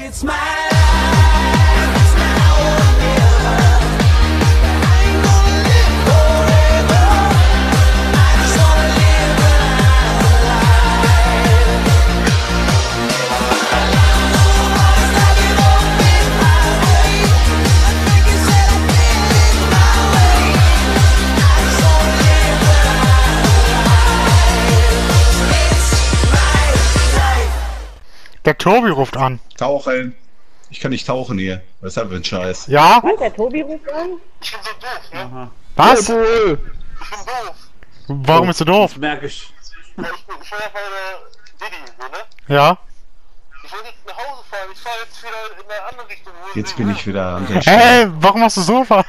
It's my life, it's now or never. I ain't gonna live forever. I just wanna live the life. I don't know what's knocking on in my way. I think you said I've been in my way. I just wanna live the life. It's my life. Der Tobi ruft an. Tauchen. Ich kann nicht tauchen hier. Was ist das für ein Scheiß? Ja? Was, der Tobi ruft an? Ich bin so doof, ne? Aha. Was? Ich bin doof. Warum bist du doof? Das merke ich. Ja, ich war ja bei der Diddy, so, ne? Ja? Ich wollte jetzt nach Hause fahren. Ich fahre jetzt wieder in eine andere Richtung. Wo Jetzt sie bin will. ich wieder an der Stelle. Hä? Warum machst du sowas?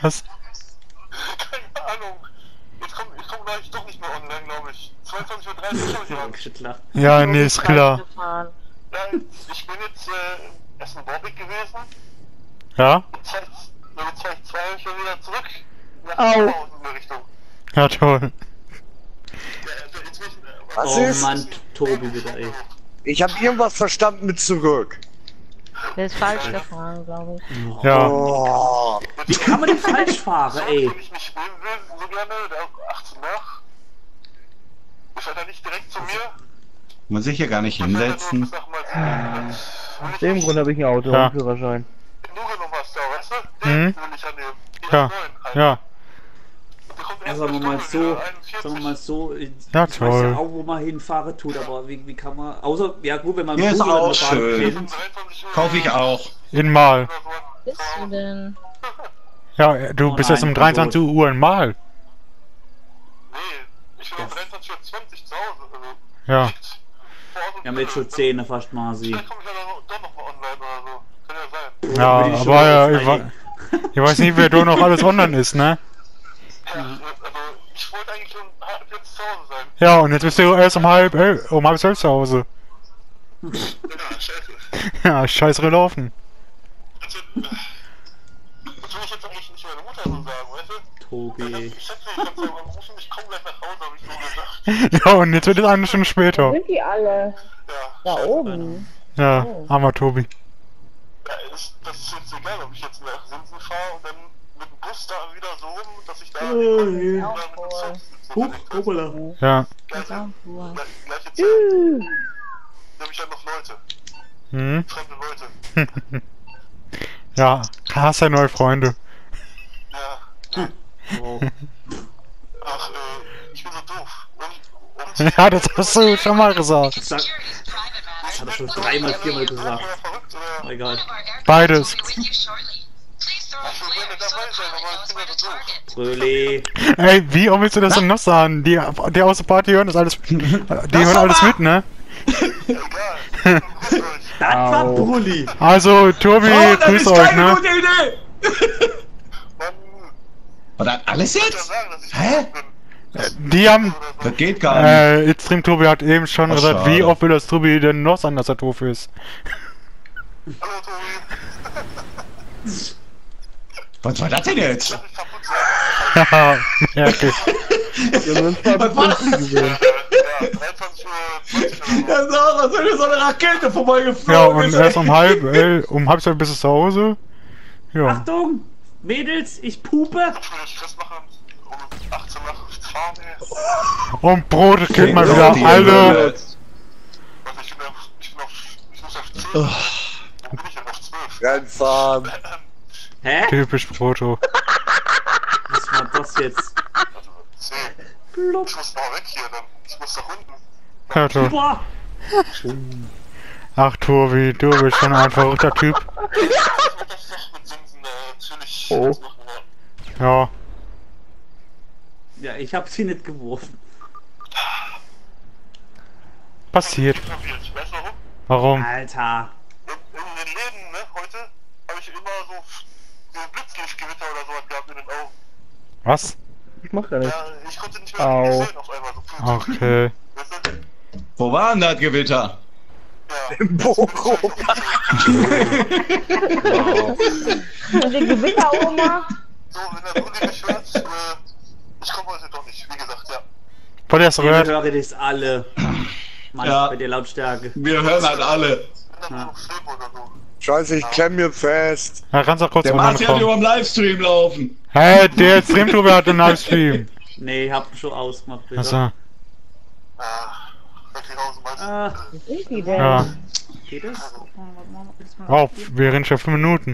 Keine Ahnung. Ich komm gleich doch nicht mehr online, glaube ich. 22:30 Uhr. Schüttler. Ja, nee, ist klar. Gefahren. Ja, ich bin jetzt erst in Borbeck gewesen. Ja? Jetzt fahre ich 2 schon wieder zurück. Nach Au. Hause in der Richtung. Ja, toll. Ja, jetzt muss ich, Was Oh ist? Mann, Tobi wieder, ey. Ich habe irgendwas verstanden mit zurück. Der ist falsch gefahren, glaube ich. Ja. Oh. Wie kann man denn falsch fahren, ey? Wenn ich nicht spielen will, so gerne, der auch 18 nach. Ist er dann nicht direkt zu mir? Muss ich hier gar nicht hinsetzen. Aus dem Grund habe ich ein Auto Ja. und Führerschein. Du genommen hast, da, weißt du? Mhm. Den will ich annehmen. Die Ja. neuen halt. Ja. Der kommt Ja, erst sagen wir eine mal Stunde so, wieder, sagen wir mal so, ich Ja, weiß toll. ja auch, wo man hinfahren tut, aber wie kann man, außer, ja gut, wenn man Hier ist Google auch an der Bahn schön. kennt. 23 Uhr Kaufe ich auch. In Mal. oder so. Bist du denn? Ja, du Oh bist nein, jetzt um oh 23 Uhr in Mal. Nee, ich bin um 23:20 Uhr zu Hause. Also, Ja. nicht vor Ort und Wir haben jetzt schon Tür. 10 fast mal sie. Vielleicht komme ich ja doch noch mal online oder so. Kann ja sein. Ja, Bin ich schon aber ja, mal ich weiß nicht, wer da noch alles online ist, ne? Ja, also ich wollte eigentlich um halb jetzt zu Hause sein. Ja, und jetzt bist du erst um halb 12 zu Hause. Ja, scheiße. Ja, scheiß gelaufen. Also, das will ich jetzt eigentlich nicht meiner Mutter so sagen, weißt du? Tobi. Ich hätte nicht ganz sagen, rufen, ich komme gleich nach Hause, habe ich so gesagt. Ja, und jetzt wird es eine Stunde später. Sind die alle? Ja, Da scheiße. oben. Ja, armer Tobi. Ja, das ist jetzt egal, ob ich jetzt nach Sinsen fahre und dann mit dem Bus da wieder so rum, dass ich da Oh, oder je. mit dem Jawohl. Zug sitze. Huch, hoppala. Ja. Gleiche, Ja, cool. gleiche Zeit. Da habe ich ja noch Leute, Hm? fremde Leute. Ja, hast ja neue Freunde. Ja, Wow. ach, ich bin so doof. Und Ja, das hast du schon mal gesagt. Sag, das hat er schon 3-mal, 4-mal gesagt. verrückt, oder? Egal. Beides. Ich will gerne dabei sein, aber ich bin ja so doof. Bröli. Ey, wie oft willst du das denn noch sagen? Die aus der Party hören das alles. Die hören alles mit, ne? Egal. Grüßt euch. Das war Brulli. Also, Tobi, grüß euch, ne? Idee! Mann, Und das alles ich kann jetzt? sagen, dass ich Hä? doof bin. Die haben. Oder so. Das geht gar nicht. Extrem Tobi hat eben schon Ach, gesagt, schade. wie oft will das Tobi denn noch sagen, dass er doof ist? Hallo Tobi. Was war das denn jetzt? Lass mich kaputt sein. Haha, merke ich. Wir haben uns Was war das? gesehen. Ja, 23:20 Uhr oder so. Ja, so, als wenn so eine Rakete vorbeigeflogen Ja, und ist. erst um halb 12 bist du zu Hause. Ja. Achtung, Mädels, ich pupe. Ich will Stress machen um 18 nach fahren, ey. Und Brot kriegt mal Doch, wieder die alle. Also ich muss auf 10. Wo bin ich denn auf 12? Rennfahren. Hä? Typisch Proto. Was war das jetzt? Also 10. Blub. Ich muss mal weg hier, dann. Ich muss nach unten. Ja, toll. Boah. Ach, Tobi, du bist schon ein verrückter Typ. Ich werde das noch mit Simsen natürlich Oh. machen, ja. Ja. Ja, ich hab sie nicht geworfen. Passiert. Weißt du warum? Warum? Alter. In den Läden, ne, heute, habe ich immer so Blitzlichtgewitter oder sowas gehabt in den Augen. Was? Ich mach gar nichts. Ja, ich konnte nicht mehr Au. richtig sehen auf einmal so. Okay. Weißt du? Wo war denn das Gewitter? Ja. Bochum. Und die Gewitteroma? So, wenn der Uli mich hört, ich komme heute doch nicht, wie gesagt, ja. Von der hast du Ihr gehört? hören das alle. Mann, Ja. bei der Lautstärke. Wir hören halt alle. Wenn dann Ja. noch Film oder so. Scheiße, ich klemm mir fest. Ja, kannst auch kurz Der Marci hat über runterkommen. dem Livestream laufen. Hä, der Stream-Tobi hat einen Livestream. Nee, ich hab schon ausgemacht. Wieder. Achso, Ah, wirklich raus, meinst du? Ah, Wo sind die denn? ja. geht das? Auf, wir reden schon 5 Minuten.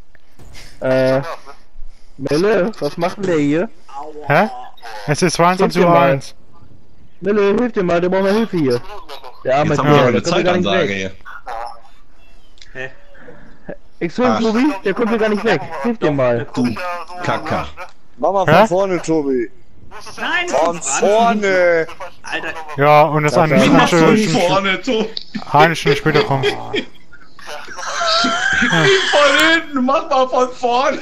Melle, was macht denn der hier? Hä? Es ist Hilf dir 22:01. Melle, hilf dir mal, der braucht mal Hilfe hier. Der arme Jetzt haben wir Kerl, eine der kommt gar nicht Zeitansage weg. hier. Hä? Excellent, Tobi, der kommt hier gar nicht weg. Hilf dir mal. Du Kacker. Mach mal Hä? von vorne, Tobi. Nein! Von vorne. Alter, Ja, und das eine Wie machst du von Stunde, vorne, du? eine Stunde später kommt. Von hinten, mach mal von vorne.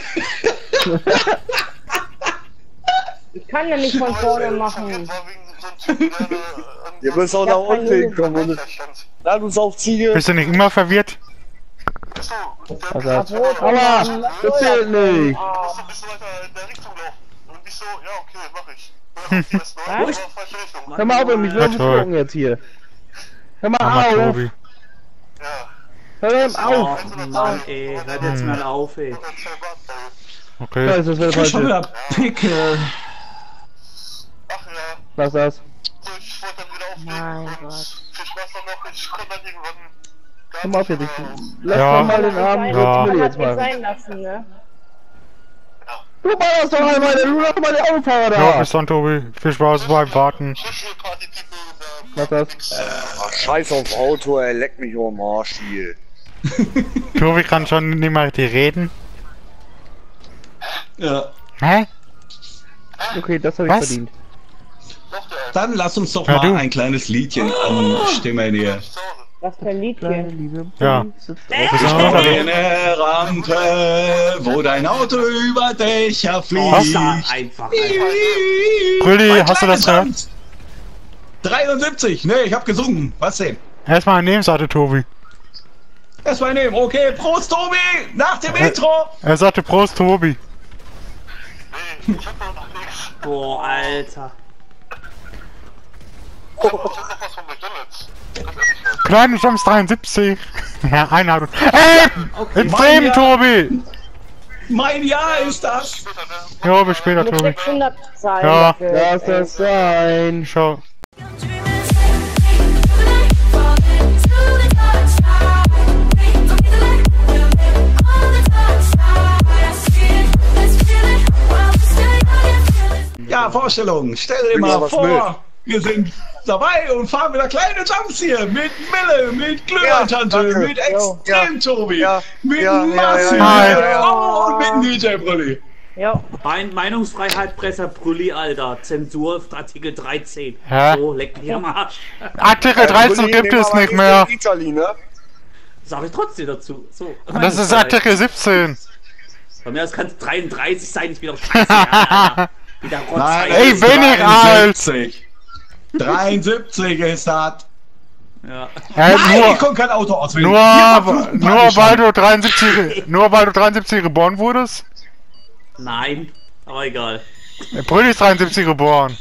Ich kann ja nicht von vorne machen. Ihr müsst auch nach unten hinkommen. Und lad uns auf Ziege. Bist du nicht immer verwirrt? Was sagst du? Aua, das zählt nicht. Musst du ein bisschen weiter in der Richtung laufen. Und ich so, ja, okay, mach ich. Ja, okay, ist neu, aber falsche Richtung. Hör mal auf, mich Ja, wird toll. geflogen jetzt hier. Hör mal Hammer, auf. Tobi. Ja, Hör mal oh auf. Mann, ey, hört jetzt mal auf, ey. und dann zwei Bartteile. Okay. Das ist das Ich schon falsche. wieder Pickel. Ach ja, Was das? so, ich wollte dann wieder auflegen Mein und Gott. viel Spaß dann noch. Ich konnte dann irgendwann gar Komm auf nicht jetzt. mehr. Lass Ja. doch mal den Arm Ja. ja. Man jetzt hat mich machen. sein lassen, ne? Du machst doch einmal, du machst mal den Autofahrer Ja, da. bis dann, Tobi. Viel Spaß beim Warten. Social Party People Was das? Ach, scheiß auf Auto, ey. Leck mich am Arsch hier. Tobi kann schon nicht mehr richtig reden. Ja. Hä? Okay, das habe ich Was? verdient. Dann lass uns doch Ja, mal du. ein kleines Liedchen anstimmen hier. Was für ein Kleine Liedchen. Liebe. Ja. sitzt Bis dann. Eine Rampe, wo dein Auto über Dächer Oh, fliegt. sag einfach, einfach. Brülli, Mein hast du das kleines gehört? Land. 73, ne, ich hab gesungen. Was denn? Erstmal eine Nebenseite, Tobi. Das war nehmen. Okay, Prost, Tobi! Nach dem Intro! Er sagte Prost, Tobi. Ich hab doch noch nichts. Boah, Alter. Ich hab noch was von McDonalds. Das esse ich halt. Kleine Jams 73. Ja, Einladung. Ey! Im Film, Mann, ja. Tobi! Mein Jahr ist das! Später, ne? Ja, bis später, Mit Tobi. 600 Zahlen. Ja. dafür. Lass das sein. Schau. Ja, Vorstellung. Stell dir Bring mal mal was vor, wir sind dabei und fahren wieder kleine Jumps hier. Mit Mille, mit Glühweintante, Ja, danke. mit Extrem-Tobi, Ja. mit Ja, Marci ja. Oh, und mit DJ Brülli. Jo. Meinungsfreiheit, Presser, Brülli, Alter. Zensur, Artikel 13. Hä? So, leck mich am Arsch. Artikel 13 gibt es nicht mehr. Italy, ne? Sag ich trotzdem dazu. So. Das ist Artikel 17. Bei mir, das kann 33 sein, ich bin doch scheiße. Alter. Wieder Nein, Rotzei. Ey, bin ich alt. 73. 73 ist das. Ja. Nein, ich Nur, konnte kein Auto auswählen. nur, Hier war Flugparty nur weil schon. du 73, nur weil du 73 geboren wurdest? Nein, aber egal. Brülli ist 73 geboren.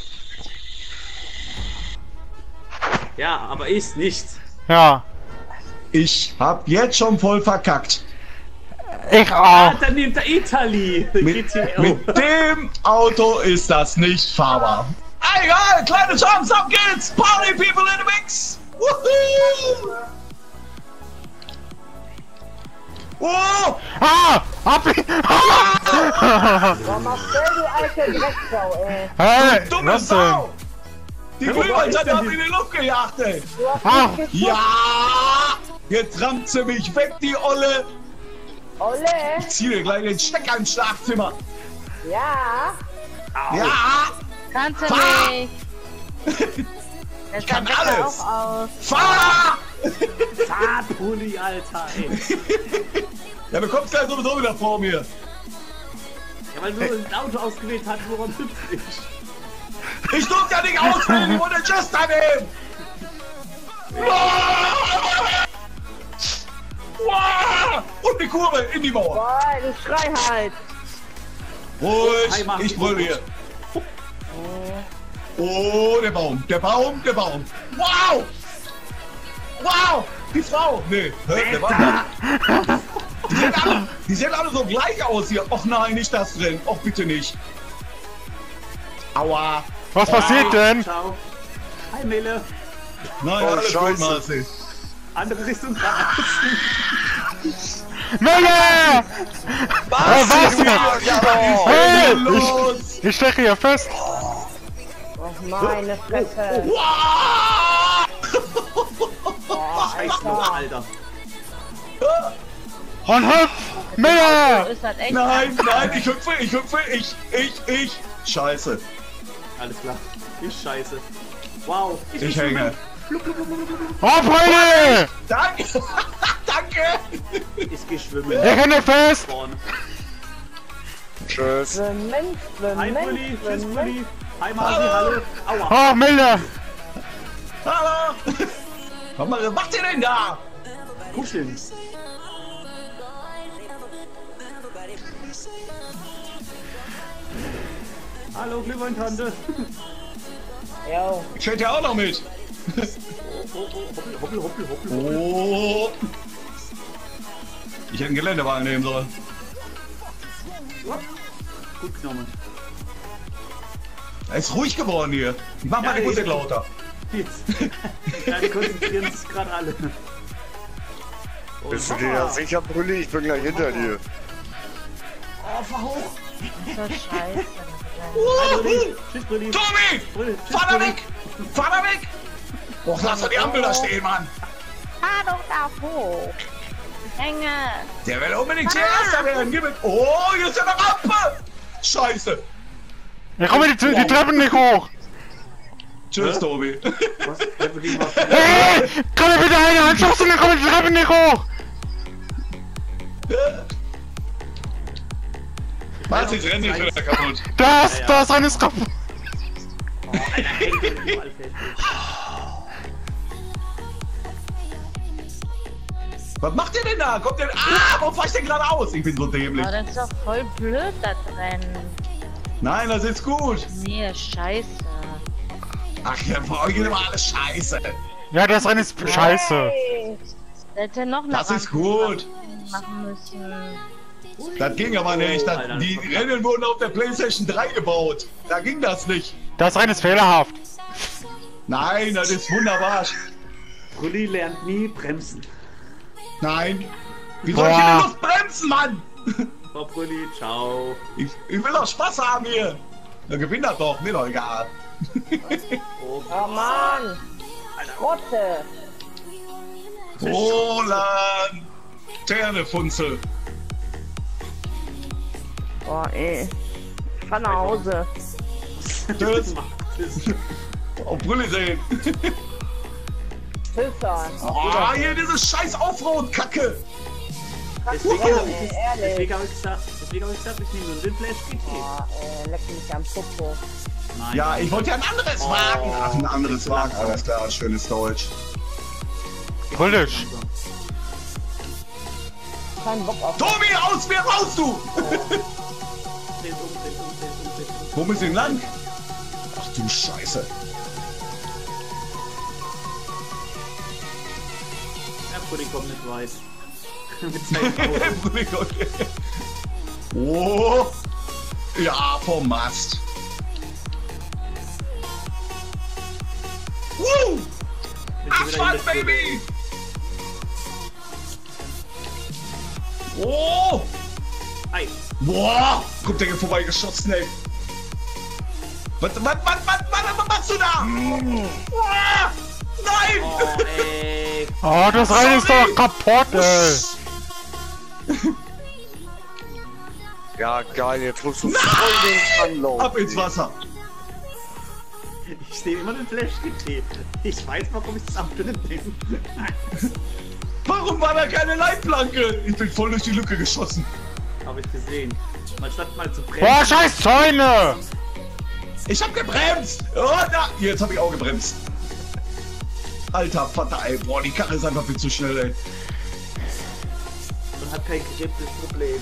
Ja, aber ist nicht. Ja. Ich hab jetzt schon voll verkackt. Ich auch. Ah, dann nimmt er Italy. Mit dem Auto ist das nicht fahrbar. Egal, kleine Jumps, ab geht's! Party people in the mix! Woohoo! Oh! Ah! Hab ich! Boah, Marcel, du alte Drecksau, ey. Hey, Dumme was denn? Sau! Die wo ist Glühweintanne denn hat die- in die Luft gejagt, ey! Du hast Ah, nicht geguckt, Ja! Jetzt rammt sie mich weg, die Olle! Olle. Ich zieh dir gleich den Stecker ins Schlafzimmer! Ja. Ja! Kannst du Fahr! nicht. Das kann sah alles. besser auch aus. Fahr! Brülli, Alter, ey. Ja, du kommst ja sowieso wieder vor mir! Ja, weil du ein Auto ausgewählt hast, woran hüpft ich? Ich durfte ja nicht auswählen, ich wurde just daneben! Und die Kurve in die Mauer! Boah, du schrei halt. Ruhig, ich brülle hier. Oh, der Baum, der Baum, der Baum. Wow! Wow! Die Frau! Nee, der war da. Die sehen alle so gleich aus hier. Och nein, nicht das Rennen. Och bitte nicht. Aua. Was passiert denn? Ciao. Hi, Mele. Nein, Oh, alles gut, Scheiße. Marcel. Andere Richtung geradeaus. Melle! Was? was? Ja, doch. Hey! Los! Ich steche hier fest! Oh, meine Fresse. Wow! Scheiße, Alter. Und hüpf! Melle! Ist das echt? Nein, nein, ich hüpfe, ich. Scheiße. Alles klar. Ich scheiße. Wow. Ich hänge. Oh, Freunde! Danke! Danke! Ich geh schwimmen. Ich hänge fest! Vorne. Tschüss. Schwimmen, Hi, schwimmen, Brülli. Tschüss, schwimmen. Brülli. Hi, Marci. Hallo. Aua. Oh, Melle! Hallo! Was macht ihr denn da? Kuscheln. Hallo, Glühwein-Tante. Jo. Ich hätte ja auch noch mit. Hoppel, hoppel, hoppel. Oh! Ich hätte einen Geländewagen nehmen sollen. Gut genommen. Es ist ruhig geworden hier. Ich mach mal die Ja, Musik ich- lauter. Jetzt. Ja, die konzentrieren sich gerade alle. Oh, Bist du dir da sicher, Brülli? Ich bin gleich hinter dir. Oh, fahr hoch. So scheiße. Hi, Brülli. Tschüss, Brülli. Tobi! Brülli. Tschüss, Fahr da Brülli. weg! Fahr da weg! Och, lass doch die Ampel da stehen, Mann! Fahr doch da hoch. Hänge. Der will unbedingt hier Erster werden. Gib ihm. Oh, hier ist ja eine Rampe! Scheiße! Ich komme die Treppen nicht hoch! Tschüss, Tobi. Was? Der Brülli macht. Hey! Komm mir bitte eine anschossen, dann komme die Treppen nicht hoch! Was? Ich renne nicht wieder kaputt. Das Rennen ist kaputt! Oh, einer hängt überall fest. Was macht ihr denn da? Kommt ihr. Ah, warum fahr ich denn geradeaus? Ich bin so dämlich. Oh, das ist doch voll blöd da drin. Nein, das ist gut. Nee, scheiße. Ach ja, für euch ist immer alles scheiße. Ja, das Rennen ist scheiße. Hey. Da hätte noch eine Das ist Rampe gut. machen müssen. Das ging aber nicht. Das, Alter, die das Rennen wurden auf der PlayStation 3 gebaut. Da ging das nicht. Das Rennen ist fehlerhaft. Nein, das ist wunderbar. Brülli lernt nie bremsen. Nein. Wie soll ich denn los bremsen, Mann? Frau Brülli, ciao. Ich will doch Spaß haben hier. Dann gewinnt das doch. Mir doch egal. Oh, Oh Mann. Rotte. Roland. Ternefunzel. Oh ey. Ich fahr nach Hause. Tschüss. macht das. Auf Brille sehen. Pisser. Oh, hier diese scheiß Offroad-Kacke. Deswegen Oh, habe ich, ehrlich. deswegen hab ich gesagt, ich nehme nur den Flash GT. Oh, leck mich am Popo. Nein. Ja, ich wollte ja ein anderes Wagen. Ach, ein anderes Wagen. Alles klar, schönes Deutsch. Politisch. Kein Bock auf. Tobi, aus mir raus, du! Dreh um. Wo müssen wir denn lang? Ach du Scheiße. Ja, Brülli kommt nicht weit. Mit seinem Auto. Oh! Ja, vom Mast. Woo! Abfahrt, Baby! Oh! Hi. Boah! Kommt der hier vorbeigeschossen, ey. Was machst du da? Ah! Nein! Oh, ey. Oh, das Rennen ist doch kaputt, ey! Ja, geil, jetzt musst du voll den anlaufen. Ab ins Wasser. Ich sehe immer den Flash GT. Ich weiß, warum ich das abgenommen bin. Warum war da keine Leitplanke? Ich bin voll durch die Lücke geschossen. Habe ich gesehen. Man statt mal zu bremsen. Boah, scheiß Zäune! Ich hab gebremst! Oh, da! Jetzt hab ich auch gebremst. Alter Vater, ey. Boah, die Karre ist einfach viel zu schnell, ey. Und hat kein Grip, das Problem.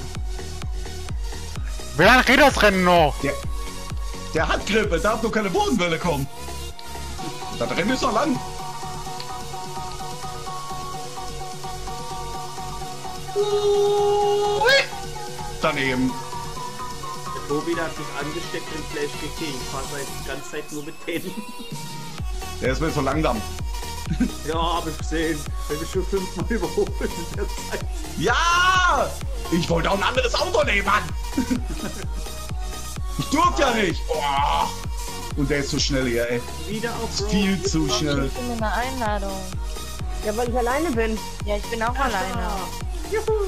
Wie lange geht das Rennen noch? Der hat Grippe, darf nur keine Bodenwelle kommen. Das Rennen ist noch lang. Daneben. Der Tobi, der hat sich angesteckt in Flash GT. Ich fahr seit die ganze Zeit nur mit denen. Der ist mir so langsam. Ja, hab ich gesehen. Wenn ich schon 5-mal überholt in der Zeit. Ja! Ich wollte auch ein anderes Auto nehmen, Mann! Ich durfte ja nicht! Oh. Und der ist so schnell hier, ey. Wieder auf Ist viel zu schnell. Ich bin in einer Einladung. Ja, weil ich alleine bin. Ja, ich bin auch alleine. Juhu!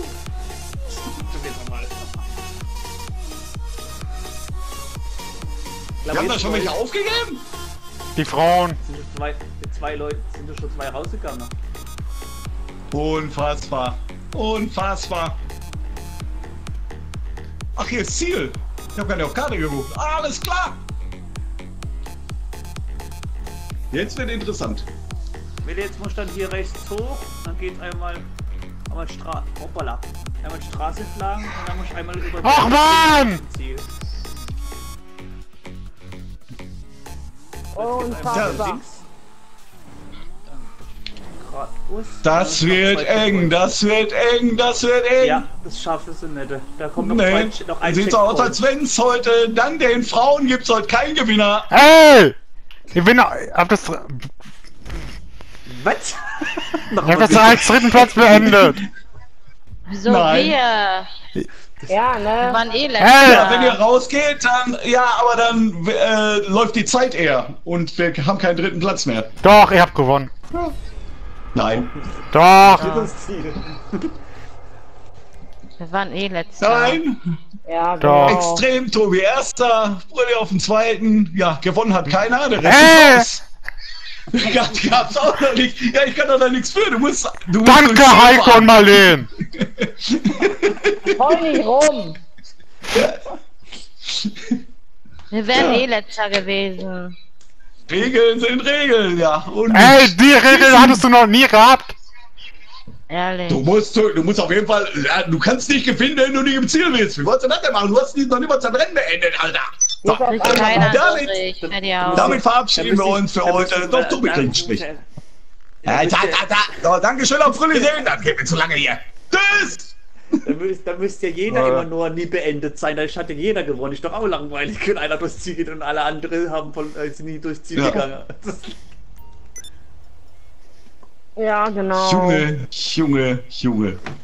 Wir haben da schon welche aufgegeben? Die Frauen. Sind zwei Leute, sind da schon 2 rausgegangen. Unfassbar. Unfassbar. Ach, hier ist Ziel. Ich habe keine auf Karte geguckt. Alles klar. Jetzt wird interessant. Wenn jetzt muss dann hier rechts hoch, dann geht einmal Hoppala. Einmal Straße entlang und dann muss ich einmal über Ach, Mann! Ziel. Unfassbar. Das wird eng, das wird eng, das wird eng. Ja, das schaffen sie nicht. Da kommt noch, Nee, noch ein sieht so aus, als wenn es heute dank den Frauen gibt es heute keinen Gewinner. Ey! Ich bin, hab das Was? als dritten Platz beendet. Wieso Nein. wir? Ja, Wir ne? waren eh Hey! Ja, wenn ihr rausgeht, dann, ja, aber dann läuft die Zeit eher und wir haben keinen dritten Platz mehr. Doch, ihr habt gewonnen. Nein. Doch. Wir waren eh letzter. Nein. Ja, Doch. genau. Extrem, Tobi erster, Brülli auf dem zweiten. Ja, gewonnen hat keiner, der Rest Hey! ist raus. Gab's auch noch nicht. Ja, ich kann doch da nichts für. Du musst Danke, Heiko und Marleen. Heul nicht rum. Wir wären eh letzter gewesen. Regeln sind Regeln, ja. Und Ey, die Regel hattest du noch nie gehabt. Ehrlich. du musst auf jeden Fall, ja, du kannst nicht gewinnen, wenn du nicht im Ziel willst. Wie wolltest du das denn machen? Du hast noch nicht mal das Rennen beendet, Alter. So, Kriegt keiner damit- durch. Fertig aus. damit verabschieden wir uns für heute. Doch, Tobi kriegt nicht. So, danke schön auf Frühling sehen, dann geht mir zu lange hier. Tschüss! Da müsste ja jeder immer nur nie beendet sein. Da hat ja jeder gewonnen. Ist doch auch langweilig, wenn einer durchs Ziel geht und alle anderen haben sind nie durchs Ziel Ja. gegangen. Ja, genau. Junge, Junge, Junge.